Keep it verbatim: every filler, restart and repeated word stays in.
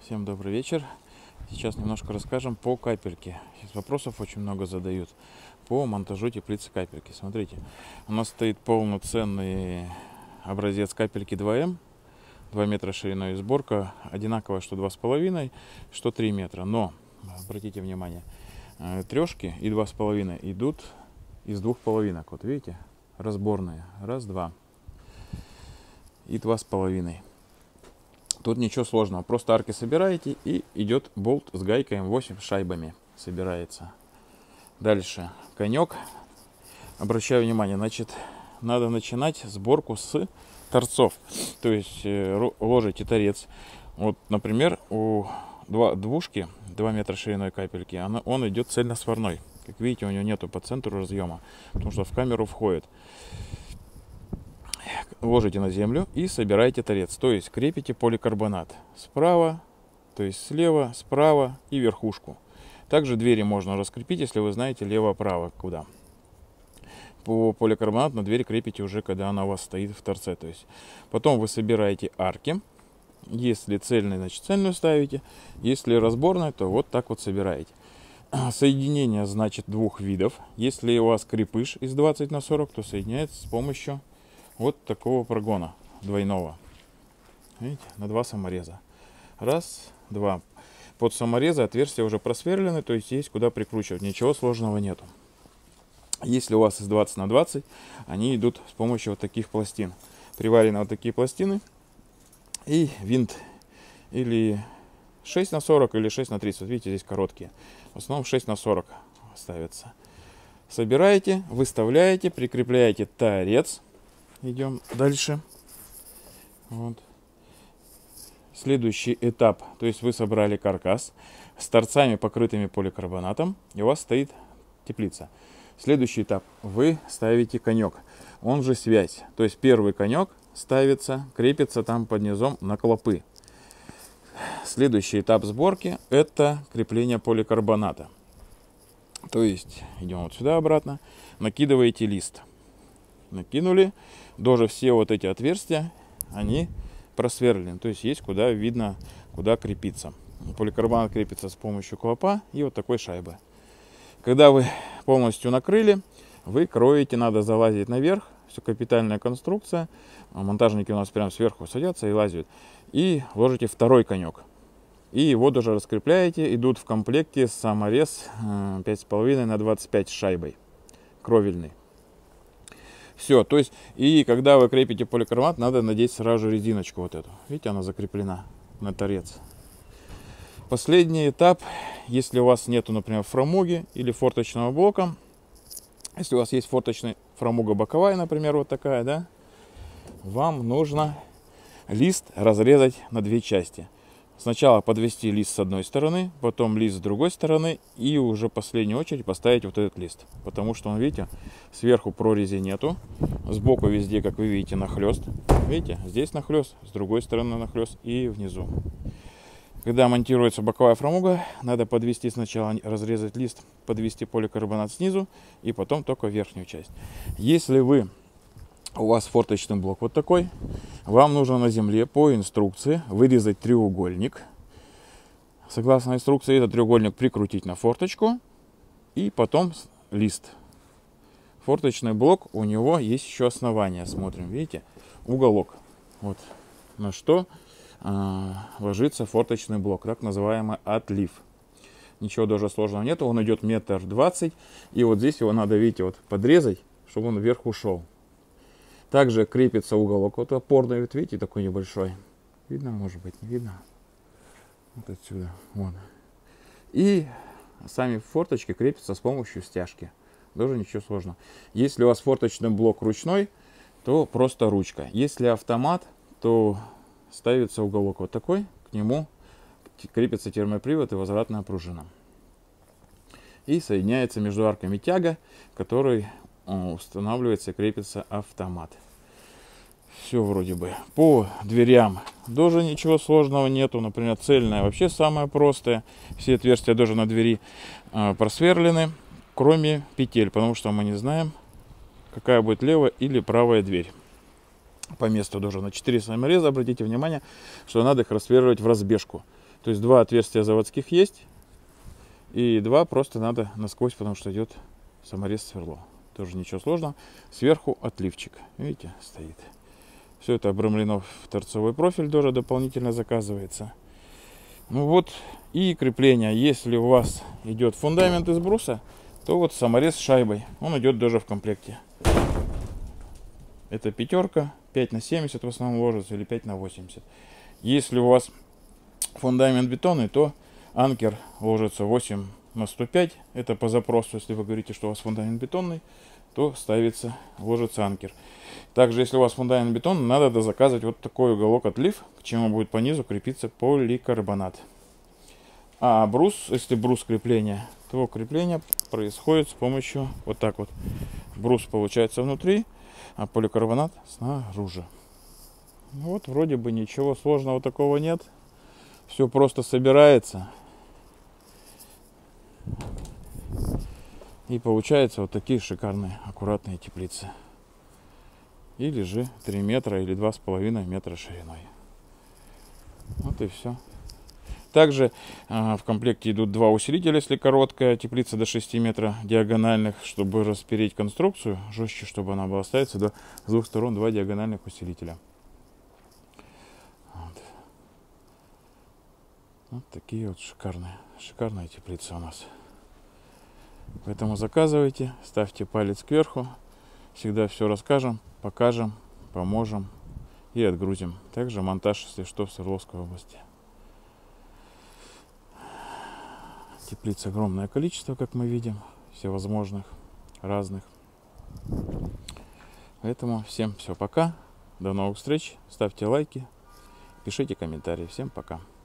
Всем добрый вечер. Сейчас немножко расскажем по капельке. Сейчас вопросов очень много задают по монтажу теплицы капельки. Смотрите, у нас стоит полноценный образец капельки два эм, два метра шириной. Сборка одинаковая, что два с половиной, что три метра. Но, обратите внимание, трешки и два с половиной идут из двух половинок. Вот видите, разборные. Раз, два. И два с половиной. Тут ничего сложного, просто арки собираете, и идет болт с гайкой эм восемь шайбами собирается. Дальше конек. Обращаю внимание, значит, надо начинать сборку с торцов. То есть э, ложите торец. Вот, например, у два, двушки два метра шириной капельки, она, он идет цельносварной. Как видите, у него нету по центру разъема, потому что в камеру входит. Ложите на землю и собираете торец, то есть крепите поликарбонат справа, то есть слева, справа и верхушку. Также двери можно раскрепить, если вы знаете лево-право куда. По поликарбонату на дверь крепите уже, когда она у вас стоит в торце. То есть потом вы собираете арки. Если цельный, значит цельную ставите. Если разборная, то вот так вот собираете. Соединение, значит, двух видов. Если у вас крепыш из двадцати на сорок, то соединяется с помощью вот такого прогона двойного. Видите, на два самореза. Раз, два. Под саморезы отверстия уже просверлены, то есть есть куда прикручивать. Ничего сложного нету. Если у вас из двадцати на двадцать, они идут с помощью вот таких пластин. Приварены вот такие пластины. И винт или шесть на сорок, или шесть на тридцать. Вот видите, здесь короткие. В основном шесть на сорок ставится. Собираете, выставляете, прикрепляете торец. Идем дальше. Вот. Следующий этап. То есть вы собрали каркас с торцами, покрытыми поликарбонатом. И у вас стоит теплица. Следующий этап. Вы ставите конек. Он же связь. То есть первый конек ставится, крепится там под низом на клопы. Следующий этап сборки — это крепление поликарбоната. То есть идем вот сюда обратно. Накидываете лист. Накинули. Даже все вот эти отверстия, они просверлены. То есть есть куда видно, куда крепиться. Поликарбонат крепится с помощью клопа и вот такой шайбы. Когда вы полностью накрыли, вы кроете, надо залазить наверх. Все капитальная конструкция. Монтажники у нас прям сверху садятся и лазят. И ложите второй конек. И его даже раскрепляете. Идут в комплекте саморез пять с половиной на двадцать пять с шайбой. Кровельный. Все, то есть, и когда вы крепите поликарбонат, надо надеть сразу же резиночку вот эту. Видите, она закреплена на торец. Последний этап, если у вас нету, например, фрамуги или форточного блока, если у вас есть форточная фрамуга боковая, например, вот такая, да, вам нужно лист разрезать на две части. Сначала подвести лист с одной стороны, потом лист с другой стороны, и уже в последнюю очередь поставить вот этот лист. Потому что он, видите, сверху прорези нету, сбоку везде, как вы видите, нахлест. Видите, здесь нахлест, с другой стороны нахлест и внизу. Когда монтируется боковая фрамуга, надо подвести сначала, разрезать лист, подвести поликарбонат снизу, и потом только верхнюю часть. Если вы... У вас форточный блок вот такой. Вам нужно на земле по инструкции вырезать треугольник. Согласно инструкции, этот треугольник прикрутить на форточку. И потом лист. Форточный блок, у него есть еще основание. Смотрим, видите? Уголок. Вот на что э, ложится форточный блок. Так называемый отлив. Ничего даже сложного нет. Он идет метр двадцать. И вот здесь его надо, видите, вот подрезать, чтобы он вверх ушел. Также крепится уголок, вот опорный, вот видите, такой небольшой. Видно, может быть, не видно? Вот отсюда, вот. И сами форточки крепятся с помощью стяжки. Даже ничего сложного. Если у вас форточный блок ручной, то просто ручка. Если автомат, то ставится уголок вот такой, к нему крепится термопривод и возвратная пружина. И соединяется между арками тяга, который устанавливается и крепится автомат. Все вроде бы. По дверям тоже ничего сложного нету. Например, цельная вообще самая простая. Все отверстия даже на двери э, просверлены, кроме петель, потому что мы не знаем, какая будет левая или правая дверь. По месту даже на четыре самореза, обратите внимание, что надо их рассверливать в разбежку. То есть два отверстия заводских есть. И два просто надо насквозь, потому что идет саморез сверло. Тоже ничего сложного. Сверху отливчик. Видите, стоит. Все это обрамлено в торцовый профиль, тоже дополнительно заказывается. Ну вот, и крепление. Если у вас идет фундамент из бруса, то вот саморез с шайбой. Он идет тоже в комплекте. Это пятерка, пять на семьдесят в основном ложится, или пять на восемьдесят. Если у вас фундамент бетонный, то анкер ложится восемь на сто пять. Это по запросу. Если вы говорите, что у вас фундамент бетонный, то ставится, ложится анкер. Также, если у вас фундамент бетонный, надо дозаказывать вот такой уголок отлив, к чему будет по низу крепиться поликарбонат. А брус, если брус крепления, то крепление происходит с помощью вот так вот. Брус получается внутри, а поликарбонат снаружи. Вот вроде бы ничего сложного такого нет. Все просто собирается. И получается вот такие шикарные, аккуратные теплицы. Или же три метра или два с половиной метра шириной. Вот и все. Также э, в комплекте идут два усилителя, если короткая теплица до шести метров диагональных, чтобы распереть конструкцию жестче, чтобы она была, ставится до с двух сторон два диагональных усилителя. Вот. Вот такие вот шикарные, шикарные теплицы у нас. Поэтому заказывайте, ставьте палец кверху. Всегда все расскажем, покажем, поможем и отгрузим. Также монтаж, если что, в Свердловской области. Теплиц огромное количество, как мы видим, всевозможных, разных. Поэтому всем все, пока. До новых встреч. Ставьте лайки, пишите комментарии. Всем пока.